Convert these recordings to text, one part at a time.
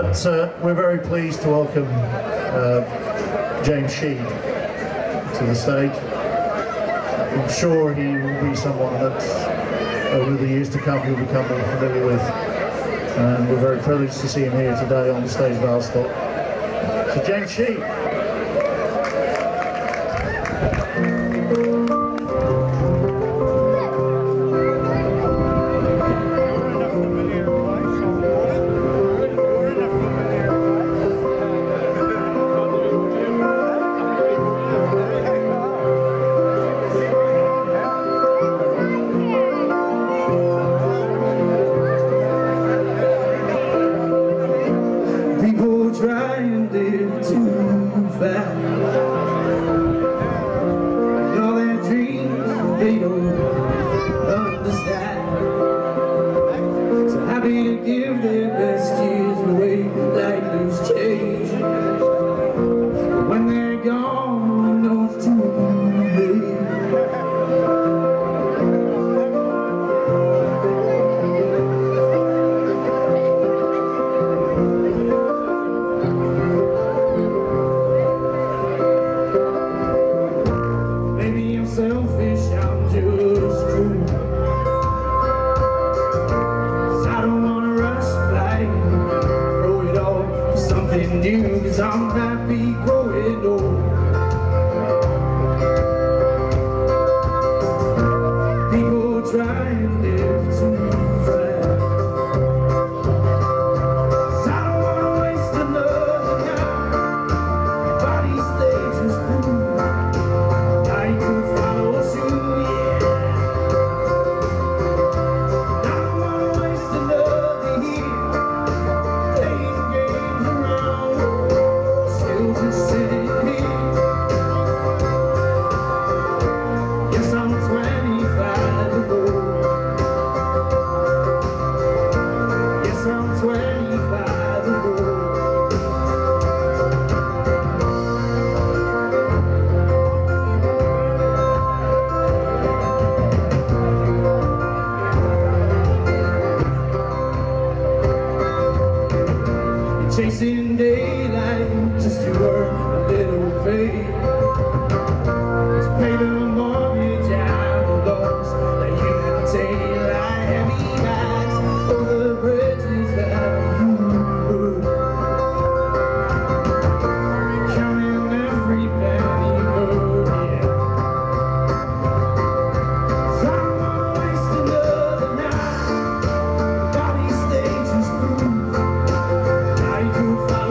But we're very pleased to welcome James Shead to the stage. I'm sure he will be someone that over the years to come you'll become more familiar with. And we're very privileged to see him here today on the stage of Alstock. So James Shead. Try and live too fast. And all their dreams they don't understand. So happy to give their best years away like loose change. But when they're gone, you know it's too late. Selfish, I'm just true. 'Cause I don't wanna rush like throw it all for something new. 'Cause I'm happy growing old. People try and live too fast. 'Cause I don't wanna waste another night. My body's stages through. I could follow suit, yeah. I don't wanna waste another year playing games around, still just sitting here. Yes, I'm 25 ago. Yes, I'm 25 ago. Chasing daylight just to earn a little pay, to pay the mortgage I lost, that you can take like heavy bags over the bridges that you put. Counting every penny earned, yeah. 'Cause I don't wanna waste another night. My body stages through. I could follow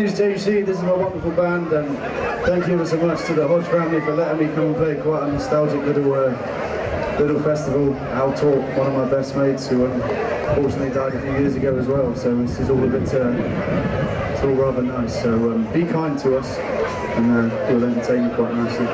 you, Steve Shead. This is my wonderful band, and thank you ever so much to the Hodge family for letting me come and play quite a nostalgic little festival. Alstock, one of my best mates, who unfortunately died a few years ago as well. So this is all a bit, it's all rather nice. So be kind to us, and we'll entertain you quite nicely.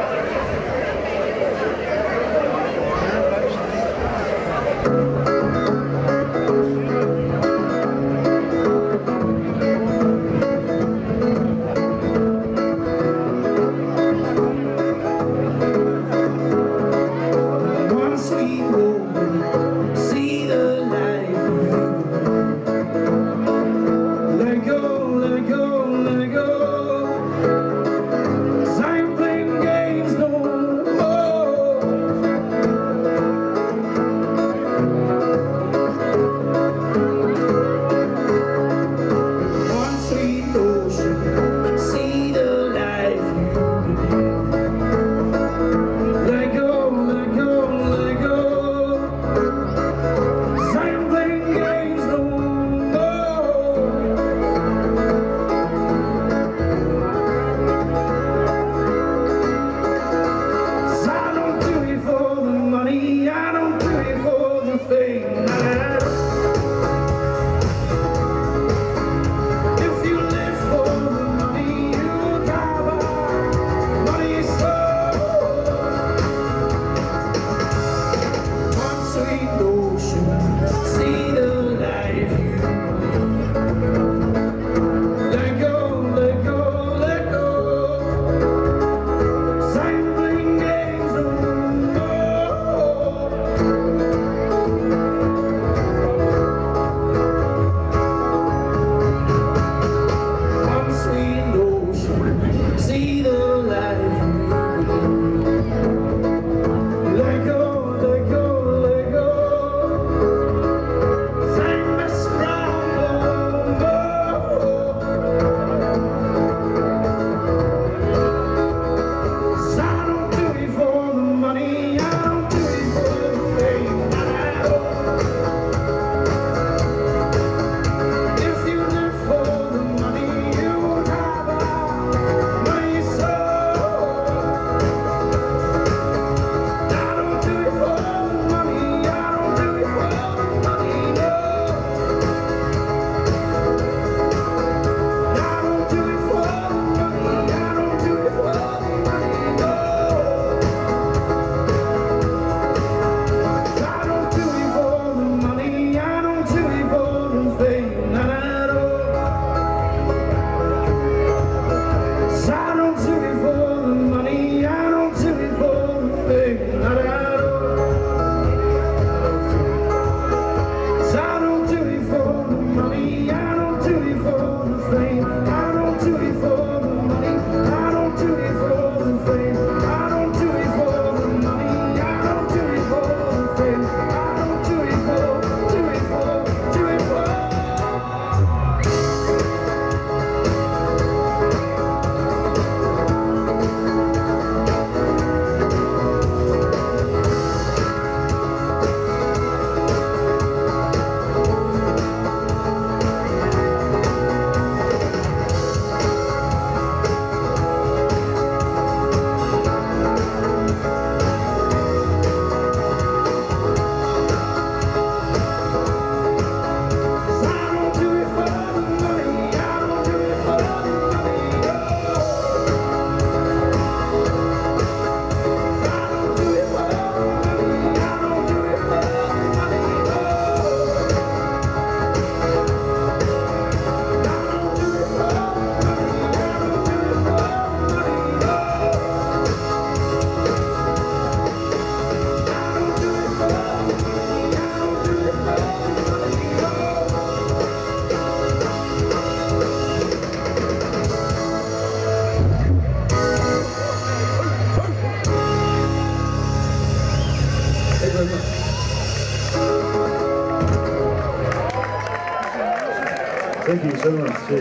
Thank you so much, too.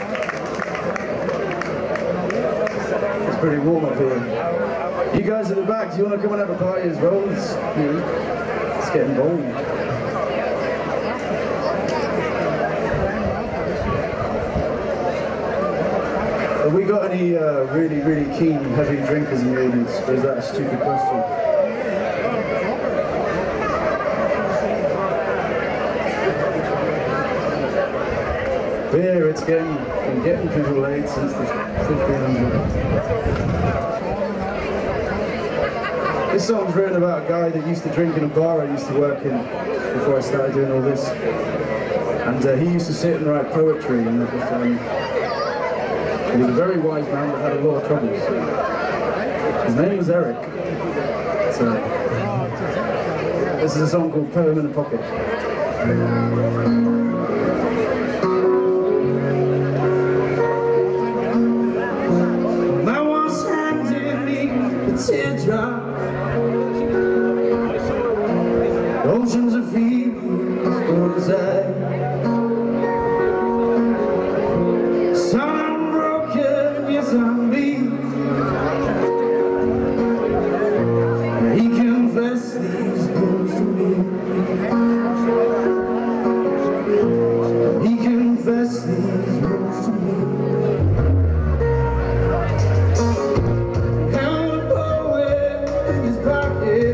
It's pretty warm up here. You guys at the back, do you want to come and have a party as well? It's getting bold. Have we got any really, really keen, heavy drinkers in the audience? Or is that a stupid question? Beer, it's been getting people laid since the 1500s. This song's written about a guy that used to drink in a bar I used to work in before I started doing all this. And he used to sit and write poetry, and he was a very wise man that had a lot of troubles. His name was Eric. So, this is a song called Poem in a Pocket. Man once handed me a teardrop, oceans of feelings for desire. On me, he confessed these words to me. He confessed these words to me. Held a poem in his pocket,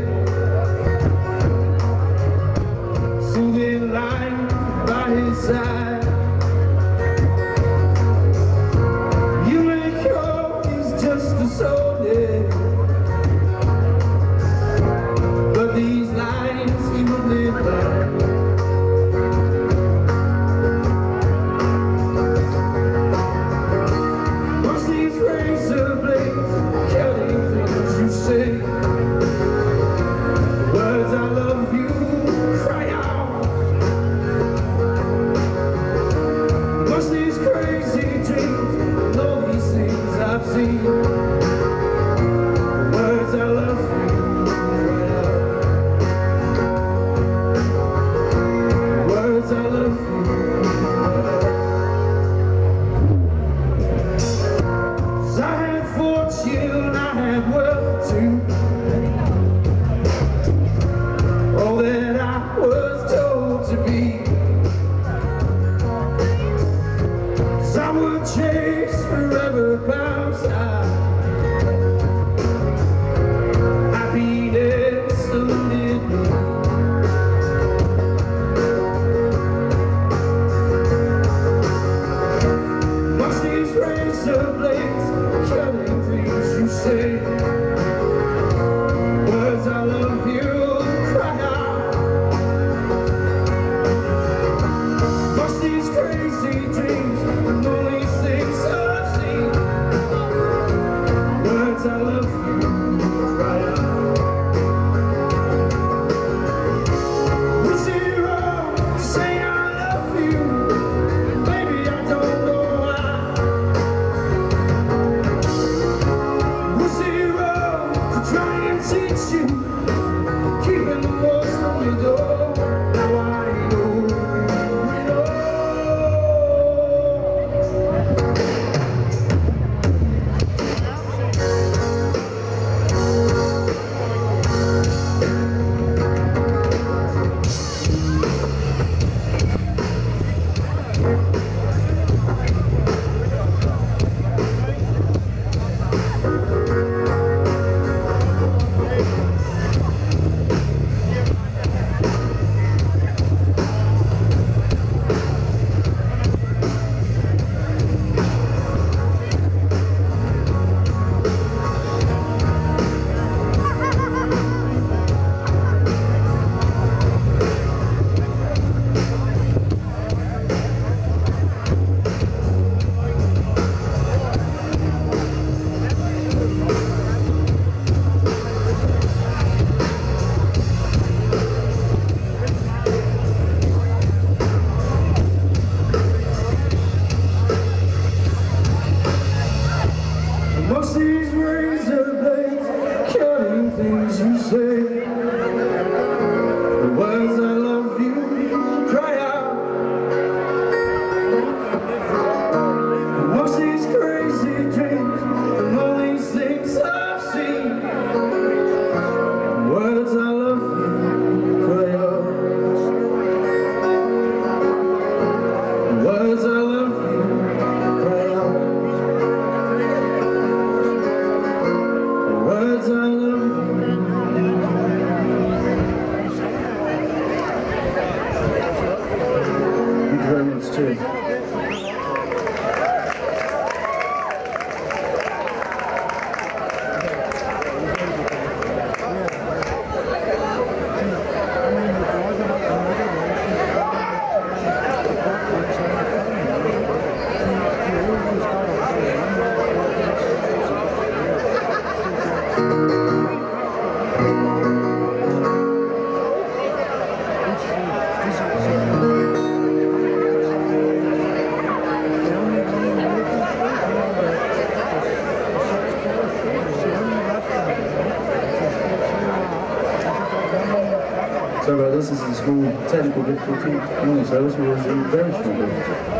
soothing light by his side. But these lines he would live by. Once these razor blades cutting things you say, the words I love you cry out. Once these crazy dreams and all these things I've seen, words I love you cry out. Words I love you cry out. 'Cause I had fortune, I had wealth too, all that I was told to be. 'Cause I would chase forever clouds high. Words I love you cry out. Must these crazy dreams and all these things I've seen, words I love you cry out. Was it wrong to say I love you? Maybe I don't know why. Was it wrong So this is a small technical difficulty. So this was a very small.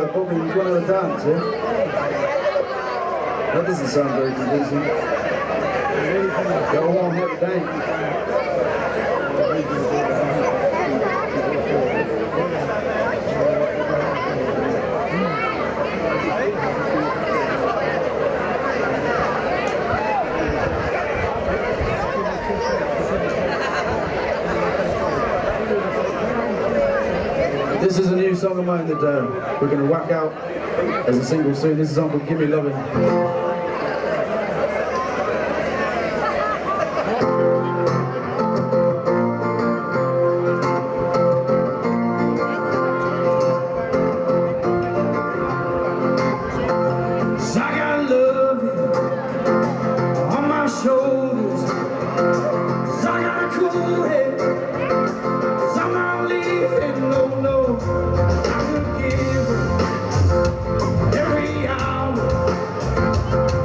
Bobby, you want to have a dance, yeah? That doesn't sound very convincing. Go on, have a dance. This is a new song of mine that we're going to whack out as a single soon. This is a song called Give Me Lovin'. I got love on my shoulders. I got a cool head. I'm not leaving, no. I will give every hour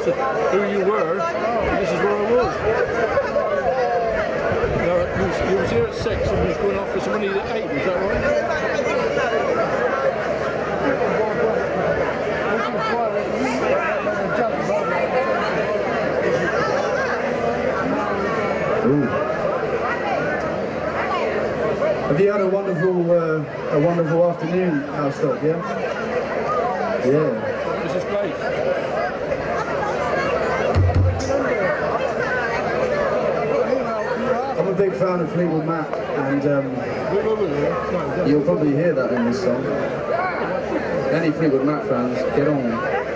who you were, this is where I was. You was here at 6 and you was going off for some money at 8, is that right? Ooh. Have you had a wonderful afternoon, Alstock, yeah? Yeah. What is this place? I'm a big fan of Fleetwood Mac, and you'll probably hear that in this song. Any Fleetwood Mac fans, get on.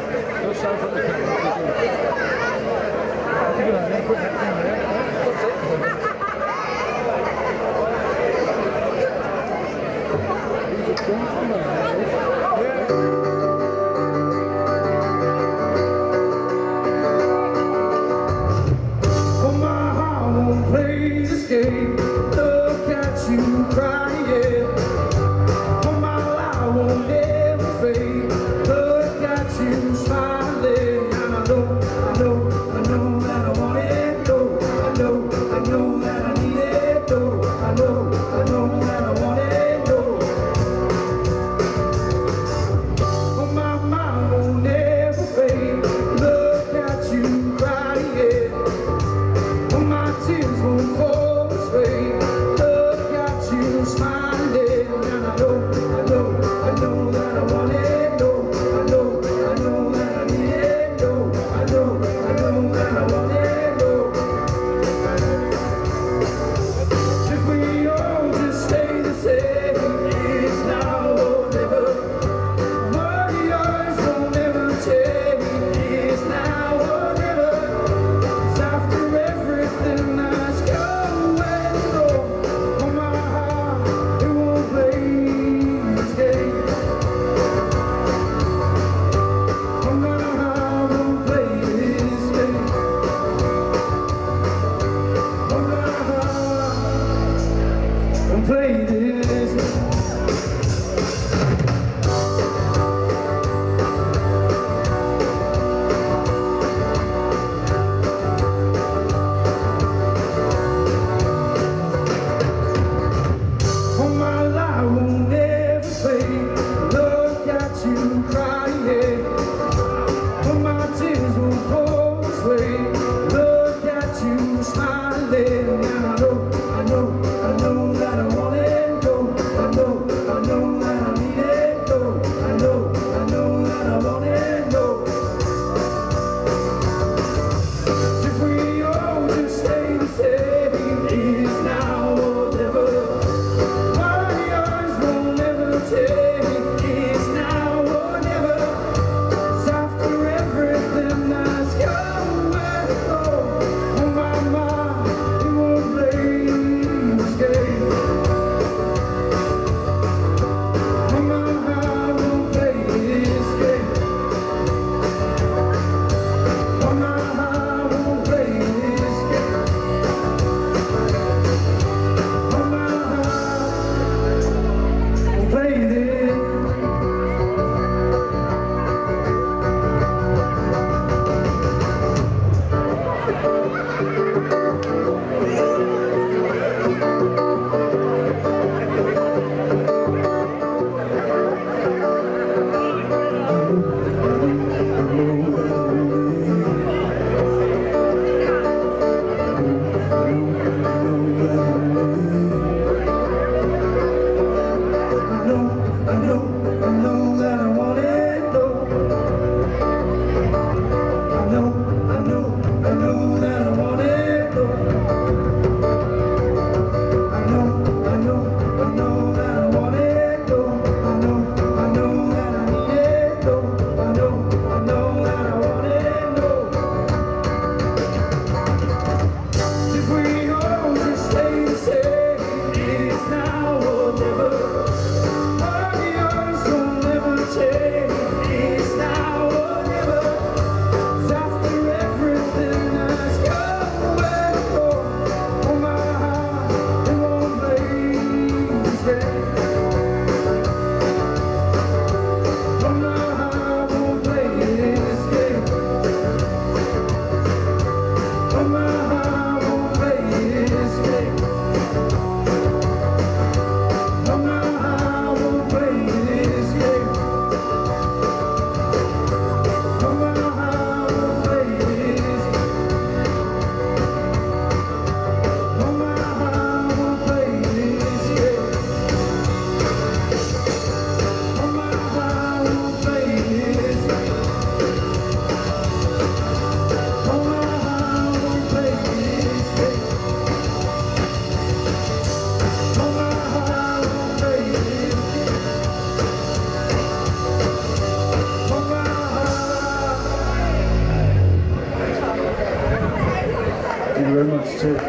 Look at you crying. Oh my life won't never fade. Look at you smiling. And I know that I want it. No, I know that I need it. No, I know that I want it. No. Oh my mind won't never fade. Look at you crying. Oh my tears won't fall. Look at you smiling, and I know that I want it. No, I know that I need it. No, I know that I want it. No. If we all just stay the same, it's now or never. What yours will never change. It's now or never. 'Cause after everything that's gone. Play this. Oh, my life won't never fade. Look at you crying. Oh, my tears won't fall away. Look at you smiling. And I know that I want it. No, I know that I need it. No, I know that I want it. No. If we all just stay the same, it's now or never. My eyes will never change. It's now or never. very much. Cheers.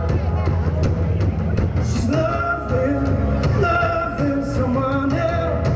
Loving someone else.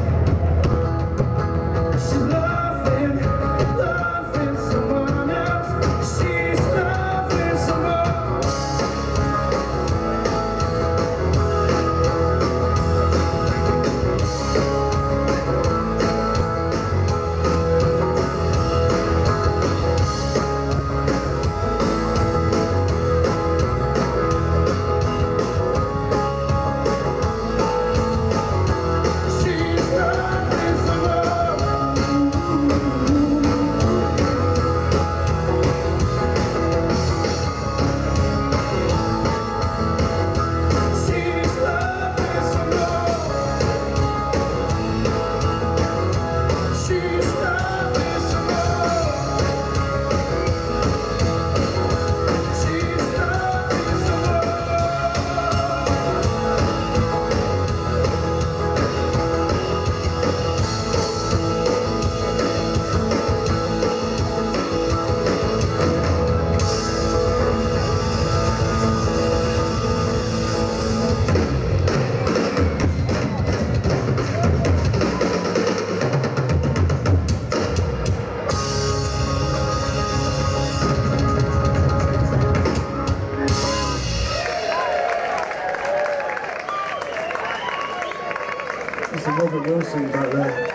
Robert Wilson back there.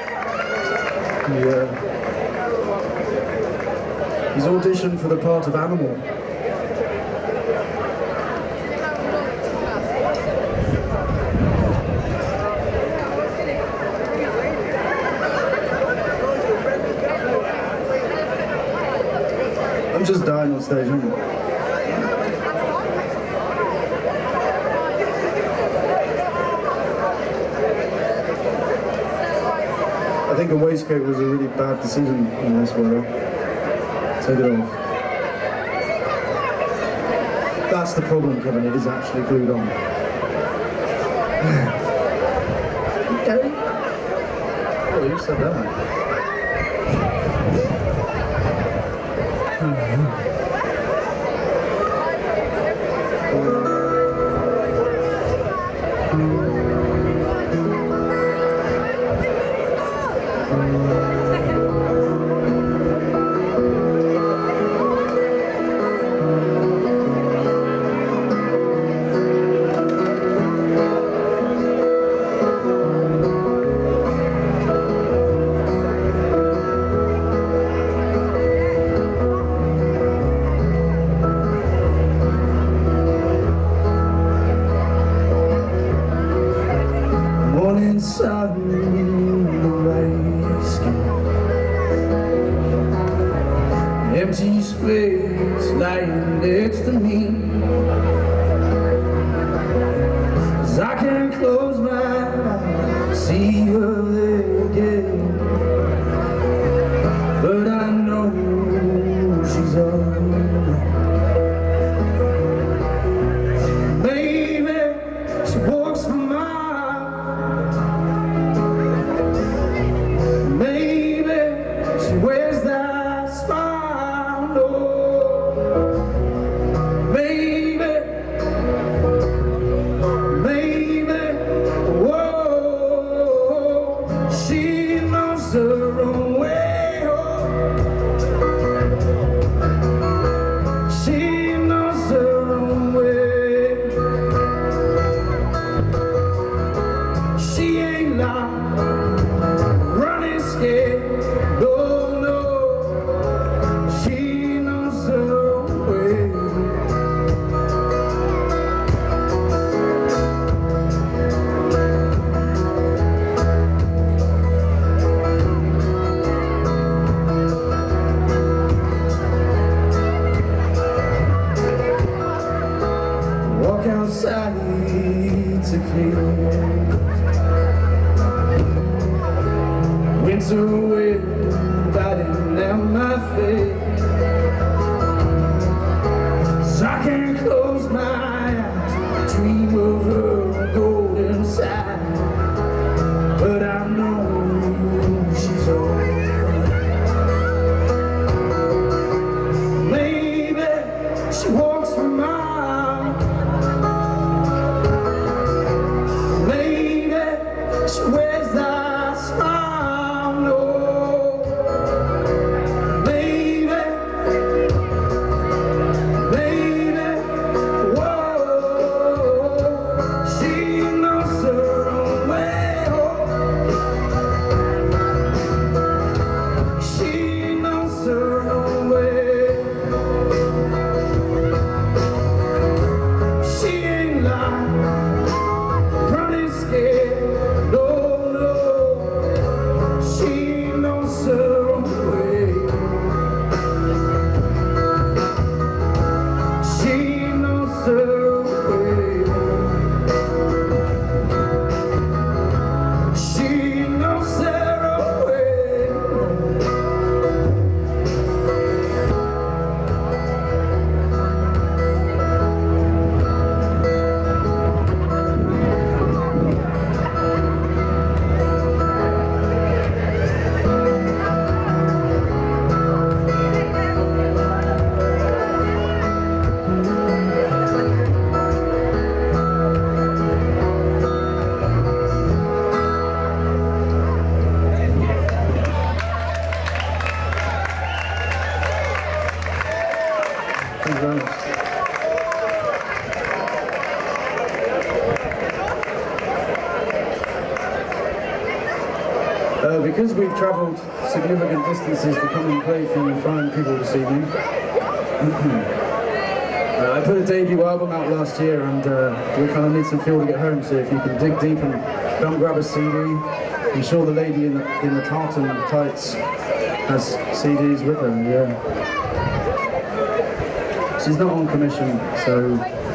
He's auditioned for the part of Animal. I'm just dying on stage, aren't I? I think a waistcoat was a really bad decision in this weather. Take it off. That's the problem, Kevin, it is actually glued on. Okay. Oh, you said that. Empty space lying next to me, 'cause I can't close my eyes, see her there again, but I know she's alright. Maybe she walks for miles, maybe she wears that smile. Her own way home. She knows her own way. She ain't loud, running scared. No, no, she knows her own way. Outside to clear winter wind biting down my face, so I can't close my eyes, dream of her golden side, but I know she's alright. Maybe she walks for miles, she wears that smile, no. Maybe Because we've travelled significant distances to come and play for you fine people this evening, I put a debut album out last year, and we kind of need some fuel to get home, so if you can dig deep and come grab a CD. I'm sure the lady in the tartan tights has CDs with her, yeah. She's not on commission, so...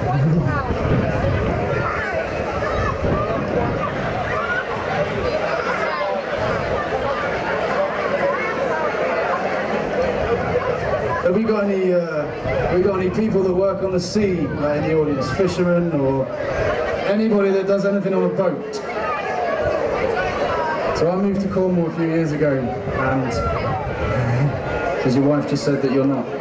Have we got any people that work on the sea, like in the audience? Fishermen or anybody that does anything on a boat? So I moved to Cornwall a few years ago, and because your wife just said that you're not.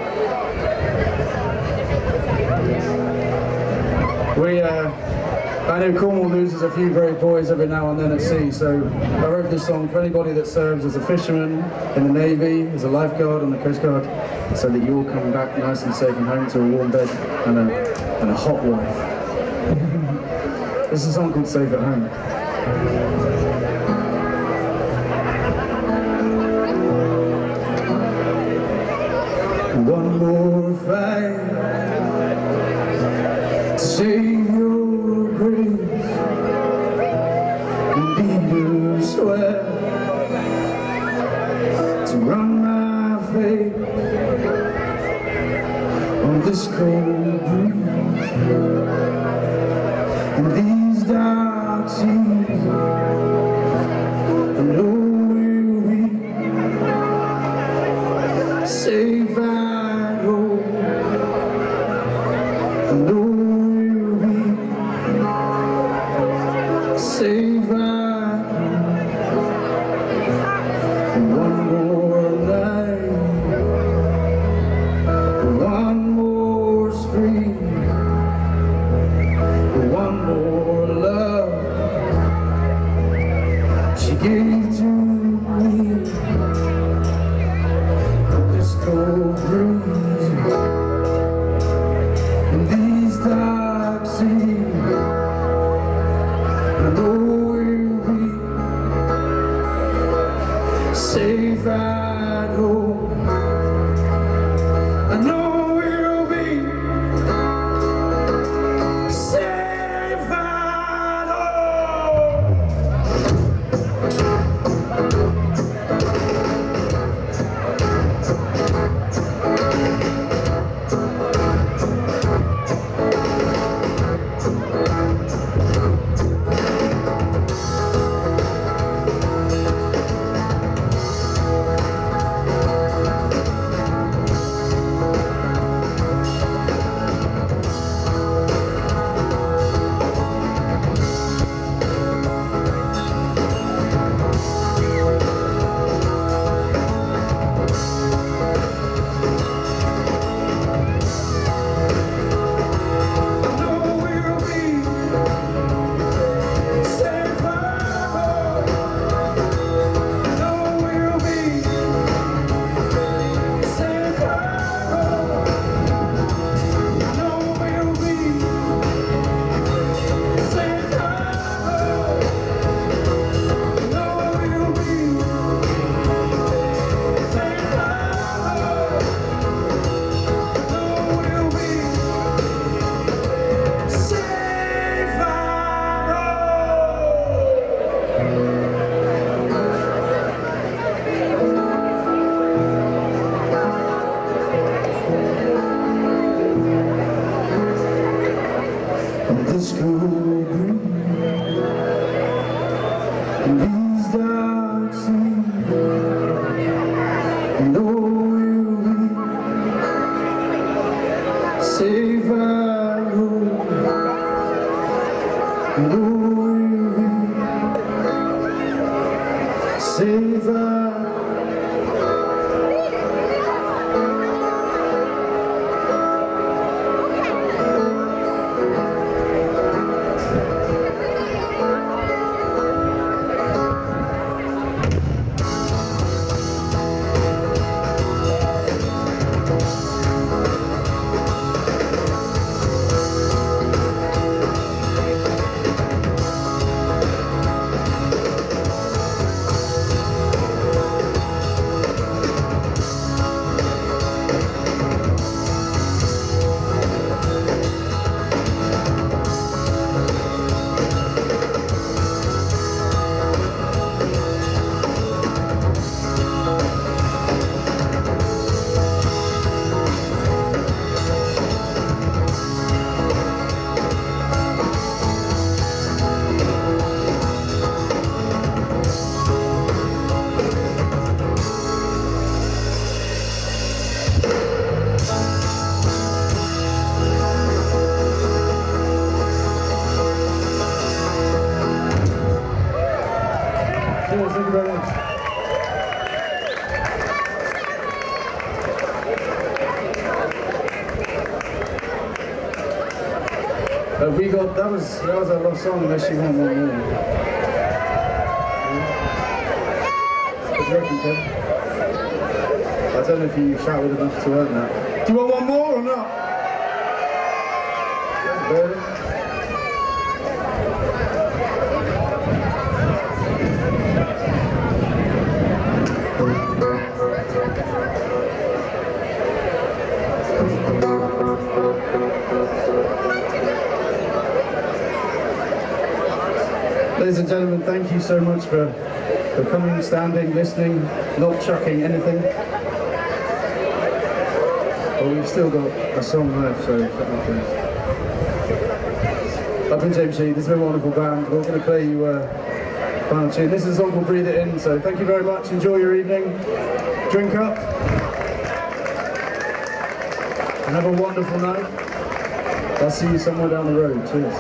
I know Cornwall loses a few brave boys every now and then at sea, so I wrote this song for anybody that serves as a fisherman, in the Navy, as a lifeguard on the Coast Guard, so that you all come back nice and safe and home to a warm bed and a hot wife. This is a song called Safe at Home. One more fight to save your grace and beat of sweat to run my face on this cold breeze and these dark seas. I know we'll be safe at home. I know we'll be safe at home. One more night, one more spree, one more love she gave to me. This cold breeze and these dark seas, I know we'll be safe at home. I know we'll be safe at home. This cold breeze and these dark seas, I know we'll be safe at home. I know we'll be safe at home. Have we got, that was our last song, unless you want one more. What do you reckon, Kev? I don't know if you shouted enough to earn that. Do you want one more or not? That's better. Ladies and gentlemen, thank you so much for coming, standing, listening, not chucking anything. But we've still got a song left, so shut up, please. I've been James Shead, this has been a wonderful band. We're going to play you a final tune. This is a song called Breathe It In, so thank you very much, enjoy your evening, drink up, and have a wonderful night. I'll see you somewhere down the road, cheers.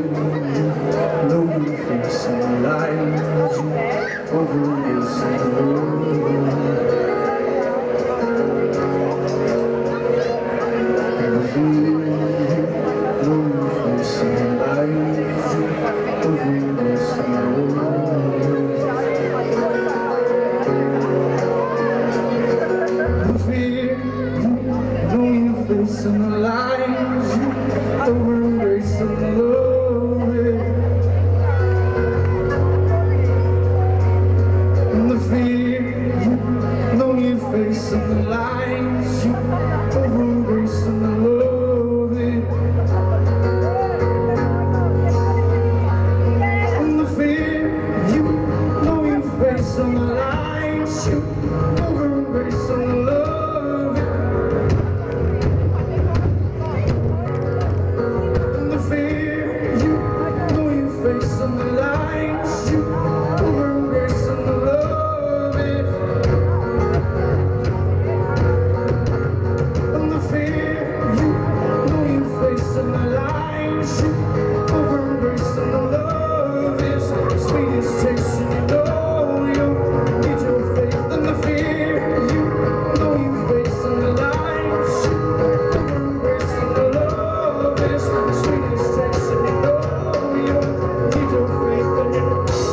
know your face and the lines over this and the road. And I feel know your face and the lines over this and the road. I feel know your face and the lines over embrace and love it. And the fear, know your face and the lines over embrace and love it. And the fear, know your face and the lines over embrace and love it. And the lines you over embrace and love it. And the fear you know your face and the lines you over embrace and love it. Sweetest taste and you know you need your faith. And the fear you know your face and the lines you over embrace and love it. Sweetest taste and you know you need your faith and you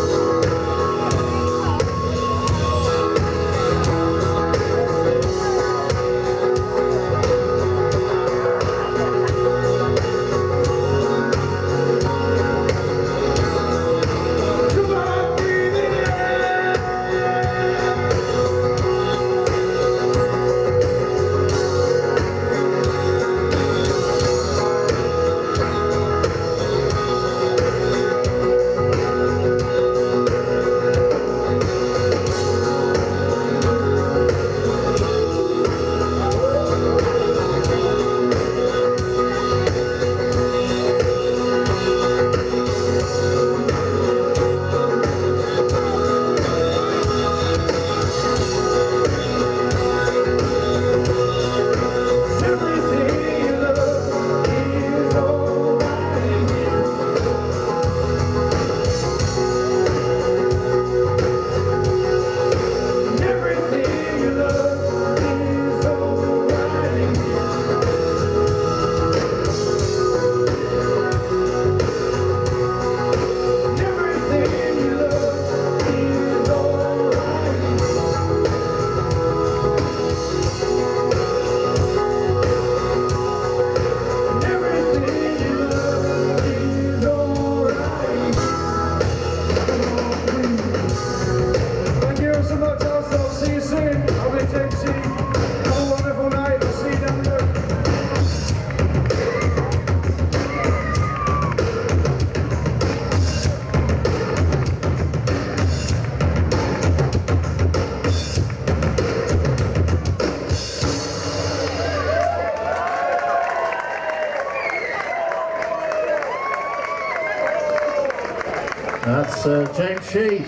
That's James Shead.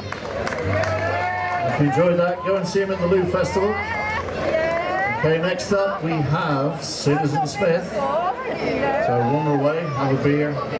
If you enjoyed that, go and see him at the Lou Festival. Okay, next up we have Citizen Smith. So run away, have a beer.